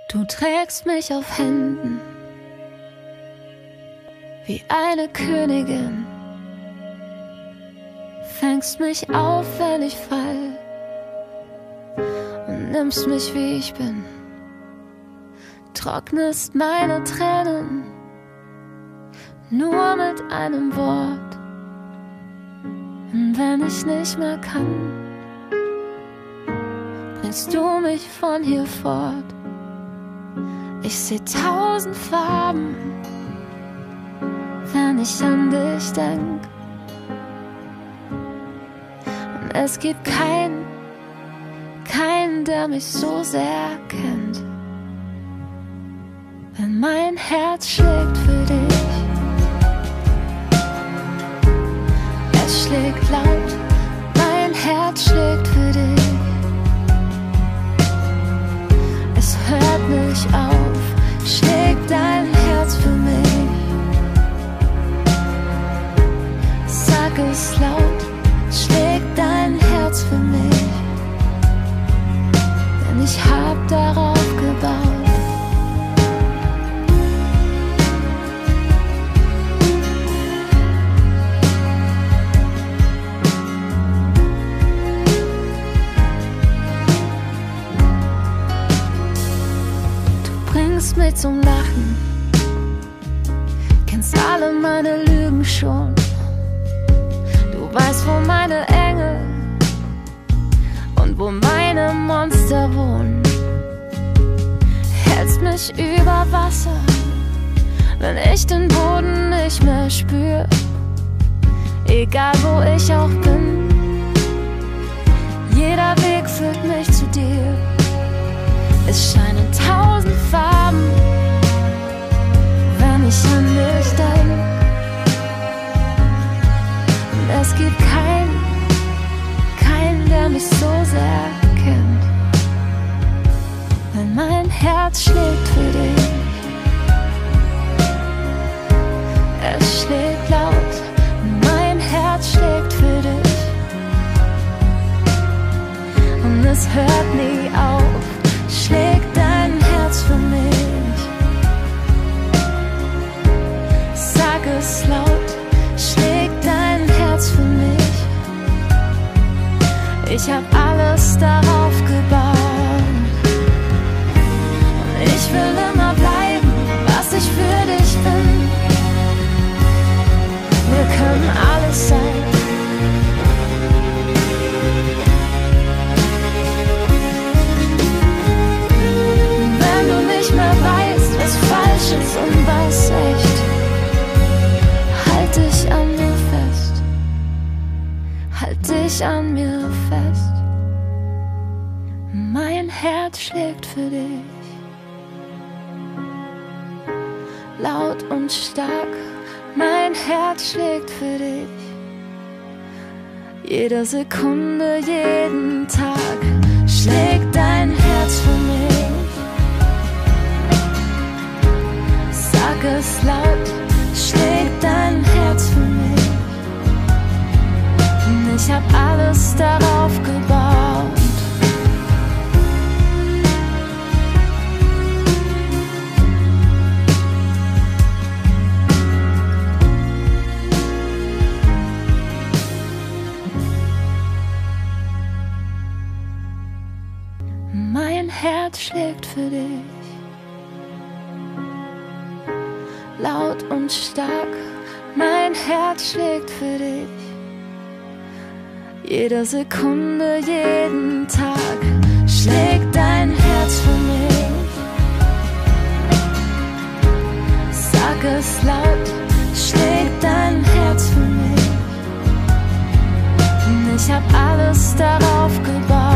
Du trägst mich auf Händen wie eine Königin, fängst mich auf, wenn ich fall, und nimmst mich, wie ich bin, trocknest meine Tränen nur mit einem Wort. Und wenn ich nicht mehr kann, bringst du mich von hier fort. Ich seh 1000 Farben, wenn ich an dich denk. Und es gibt keinen, der mich so sehr kennt. Wenn mein Herz schlägt für dich, es schlägt laut, mein Herz schlägt für dich. Es hört nicht auf, schlägt dein Herz für mich. Sag es laut, schlägt dein Herz für mich. Denn ich hab darauf gebaut. Mich zum Lachen, kennst alle meine Lügen schon. Du weißt, wo meine Engel und wo meine Monster wohnen. Hältst mich über Wasser, wenn ich den Boden nicht mehr spür. Egal wo ich auch bin, jeder Weg führt mich zu dir. Es scheinen 1000 Farben, wenn ich an dich denk. Und es gibt keinen, der mich so sehr kennt. Wenn mein Herz schlägt für dich, es schlägt laut, mein Herz schlägt für dich. Und es hört nie auf, schlägt dein Herz für mich. Sag es laut, schlägt dein Herz für mich. Ich hab alles darauf gebaut. Und ich will immer bleiben, was ich für dich bin. Wir können alles sein. Falsch ist und was echt, halt dich an mir fest, halt dich an mir fest. Mein Herz schlägt für dich, laut und stark, mein Herz schlägt für dich. Jede Sekunde, jeden Tag schlägt dein Herz für mich. Sag es laut, schlägt dein Herz für mich. Und ich hab alles darauf gebaut. Mein Herz schlägt für dich, laut und stark, mein Herz schlägt für dich. Jede Sekunde, jeden Tag schlägt dein Herz für mich. Sag es laut, schlägt dein Herz für mich. Und ich hab alles darauf gebaut.